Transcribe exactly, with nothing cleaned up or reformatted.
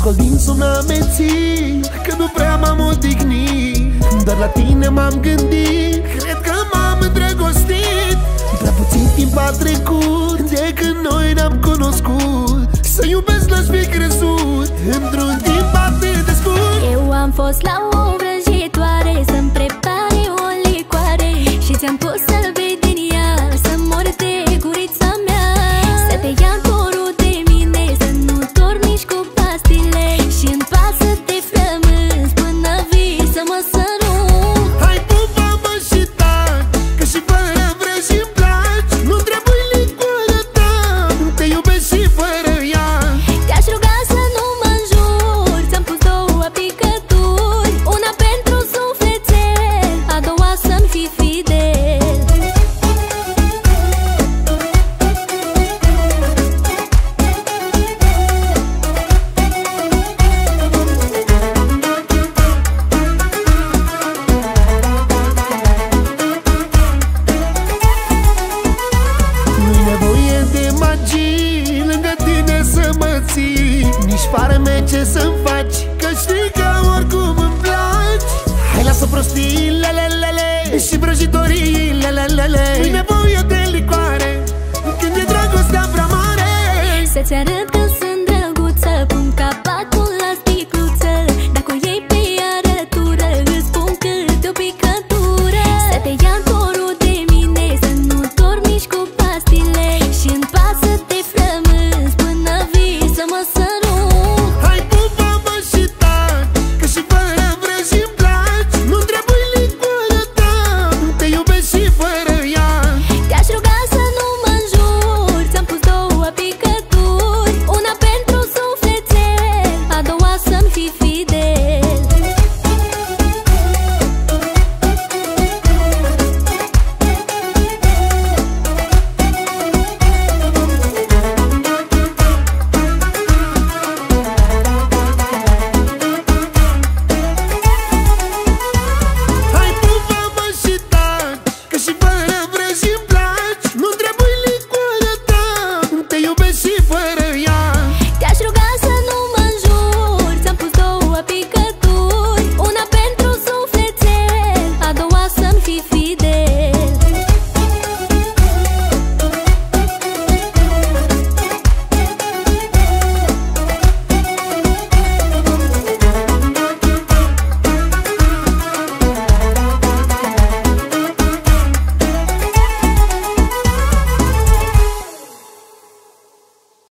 scol din sunameții, că nu prea m-am odihnit, dar la tine m-am gândit, cred că m-am îndrăgostit. Prea puțin timp a trecut de când noi ne-am cunoscut, să iubesc n-aș fi crezut într-un timp atât de scurt. Eu am fost la o vrăjitoare să-mi prepare o licoare și ți-am pus să bei din ea, să mor de gurița mea, să te ia corul de mine, să nu dormi nici cu pastile și în pat să te flămânzi până vii să mă sărut. Hai pupa-mă și tac, că și fără vrăji-mi placi, nu trebuie licoarea ta, te iubesc și fără ea. Te-aș ruga să nu mă înjuri, ți-am pus două picături, una pentru sufletel, a doua să-mi fii fidel.